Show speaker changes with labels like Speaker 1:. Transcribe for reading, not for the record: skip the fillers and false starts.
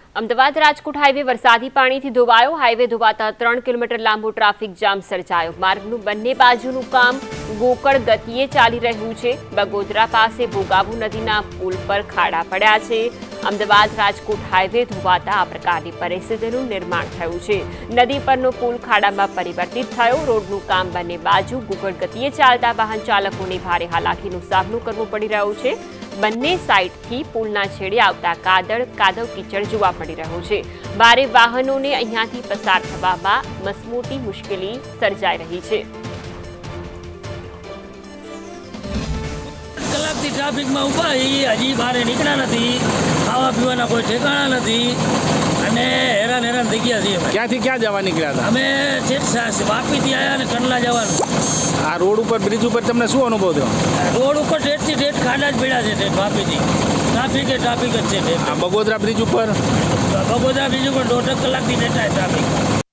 Speaker 1: Ahmedabad Rajkot highway વરસાદી પાણીથી ધોવાયો। હાઈવે ધોવાતા 3 કિલોમીટર લાંબો ટ્રાફિક જામ સર્જાયો। માર્ગનું બંને બાજુનું કામ ગોકળ ગતિએ ચાલી રહ્યું છે। બગોદરા પાસે ભોગાવો નદીના પુલ પર ખાડા પડ્યા છે। અમદાવાદ રાજકોટ હાઈવે ધોવાતા આ પ્રકારની પરિસ્થિતિનું નિર્માણ થયું છે। નદી પરનો પુલ ખાડામાં પરિવર્તિત થયો। રોડનું કામ બંને બાજુ ગોકળ ગતિએ ચાલતા વાહન ચાલકોને ભારે હાલાકીનો સામનો કરવો પડી રહ્યો છે। બંને સાઈડથી પુલના છેડે આવતા કાદવ કીચડ જોવા મળી રહ્યો છે। ભારે વાહનોને અહીંયાથી પસાર થવામાં મસમોટી મુશ્કેલી સર્જાઈ રહી છે।
Speaker 2: કલાકથી ટ્રાફિકમાં ઊભા હજી બહાર નીકળ્યા નથી। ખાવા પીવાના કોઈ ઠેકાણા નથી અને હેરાન થઈ ગયા છીએ।
Speaker 3: ક્યાંથી ક્યાં જવા નીકળ્યા હતા?
Speaker 2: અમે વાપીથી આવ્યા અને કંડલા જવાનું।
Speaker 3: આ રોડ ઉપર બ્રિજ ઉપર તમને શું અનુભવ થયો?
Speaker 2: રોડ ઉપર ઠેઠથી ઠેઠ ખાડા જ પડ્યા છે ઠેઠ વાપીથી। ટ્રાફિક જ છે ઠેઠ।
Speaker 3: આ બગોદરા બ્રિજ ઉપર
Speaker 2: બગોદરા બ્રિજ ઉપર 1.5 કલાકથી ઠેઠ ટ્રાફિક।